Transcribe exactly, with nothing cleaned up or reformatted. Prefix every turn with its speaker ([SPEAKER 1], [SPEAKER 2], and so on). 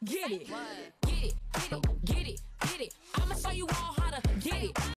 [SPEAKER 1] Get it, get it, get it, get it, get it. I'ma show you all.